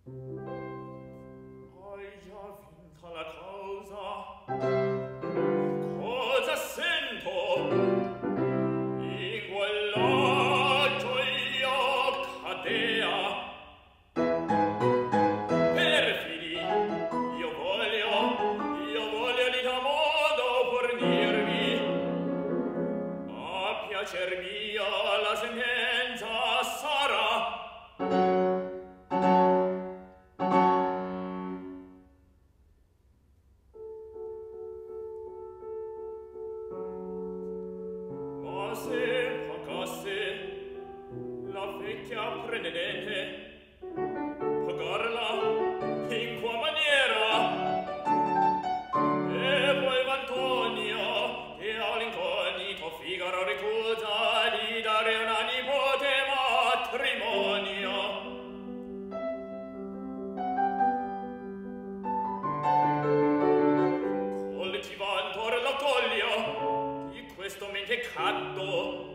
Hai già vinta la causa. Cosa sento? In quella gioia cadea. Perfidi, io voglio di da modo fornirvi. A piacer mio la sentenza sarà. Ma se pagasse la vecchia prenedente, pagarla in qua maniera? E poi Antonio, che all'incognito Figaro ricusa di dare una nipote matrimonio. Coltivandor la coglio di questo mentecatto.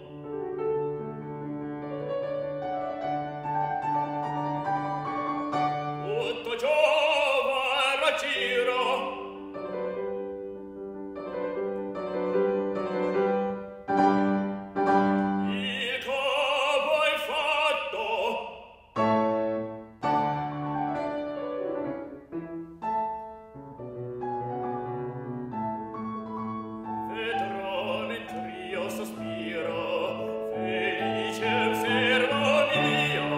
Tutto giova raggiro. Il capo è fatto. Vedrò mentr'io sospiro, felice servo mio.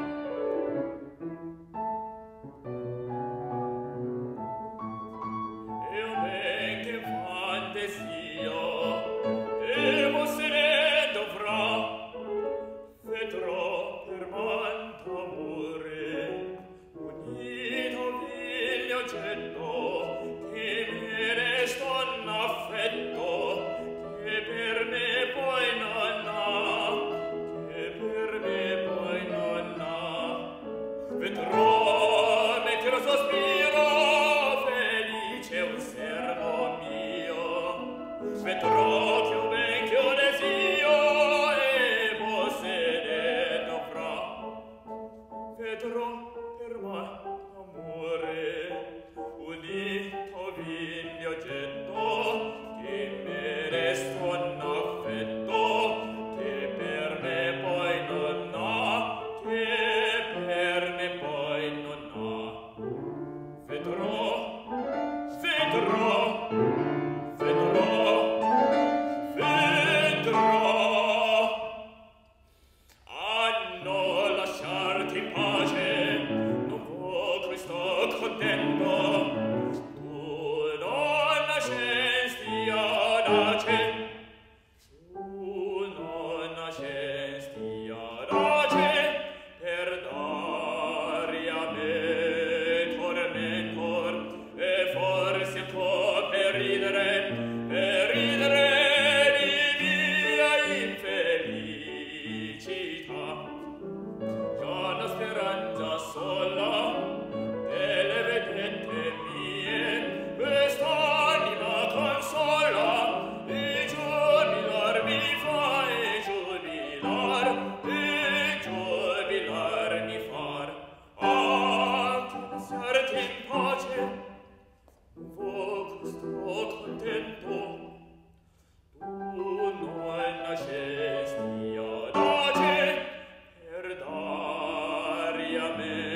Io ben che fantasio, devo se ne dovrà. Vedrò per manto amore, unito viglio oggetto, che me resta un affetto, che per me poi non ha, che per me poi non ha. Vedrò mentre sospiro, felice un servo mio. Vedrò che un vecchio desio e possedendo fra. Vedrò per me amore, unito viglio oggetto, che me resta un affetto, che per me poi non ha, che per me poi non ha. Vedrò, vedrò, vedrò, vedrò. A non lasciarti in pace, non può questo contento. Tu non nascesti audace, tu non nascesti audace per dare a me tormentor, e forse ancora per ridere di mia infelicità. Già la speranza sola delle vedette mie, quest'anima consola, e giubilar mi fa, e giubilar mi far. Anche lasciarti in pace, vo sto contento. Tu non nascesti audace per dare a me